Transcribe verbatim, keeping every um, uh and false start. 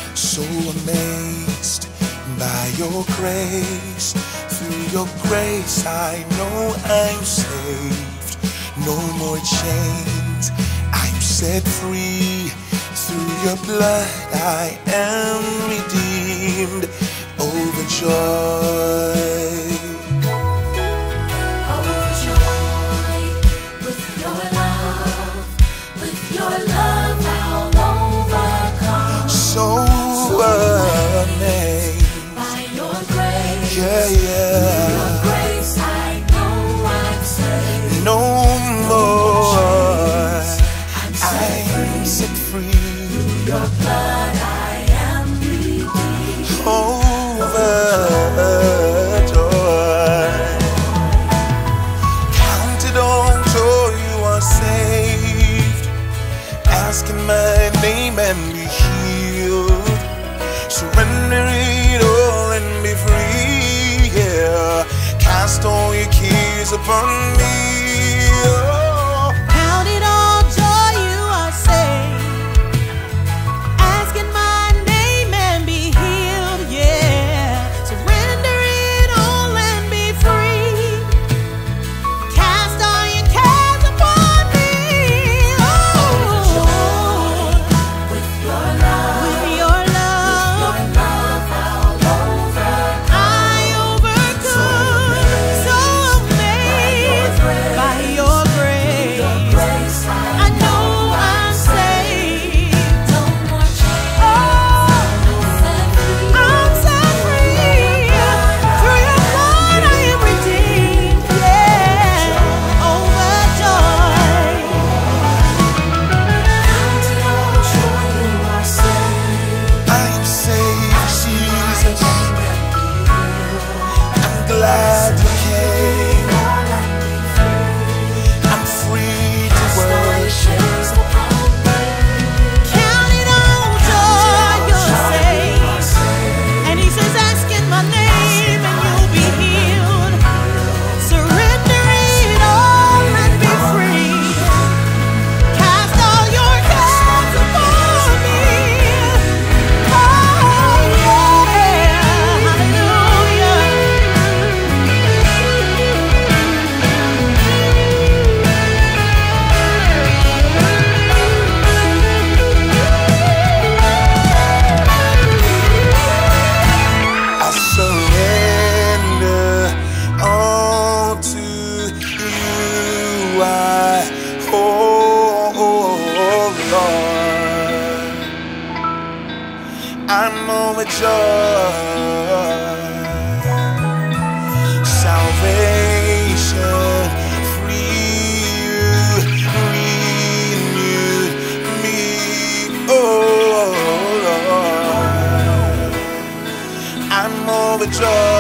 So amazed by your grace. Through your grace I know I'm saved. No more chains, I'm set free. Through your blood I am redeemed. Overjoyed. Overjoyed with your love, with your love I'll overcome. So amazed by your grace. Yeah, yeah. Through your grace I know I'm saved. No more, I'm set free. I'm set free. Through your blood I am redeemed. Overjoyed. Counted on joy, you are saved. Asking my name and be healed. Surrender it all and be free, yeah. Cast all your cares upon me. Oh. Count it all joy, you are saved. Asking my name and be healed, yeah. Surrender it all and be free. Cast all your cares upon me. Oh, with your love, with your love, your love I'll overcome. I overcome. So amazed by your grace. Your grace I I know I'm saved. no more chains. Oh, I'm set free. I'm set free. Through your blood I am redeemed. Yeah, overjoyed. Counted all joy, you are saved. I am saved, Jesus. I'm glad you came. I'm free to worship. Count it all joy, you're saved. And he says, asking my name and you'll be healed. Surrender it all and be free. Cast all your cares upon me. Oh yeah, hallelujah. I surrender all to you. I oh, Lord, I'm overjoyed. Salvation, free, renewed me. Oh Lord, I'm overjoyed.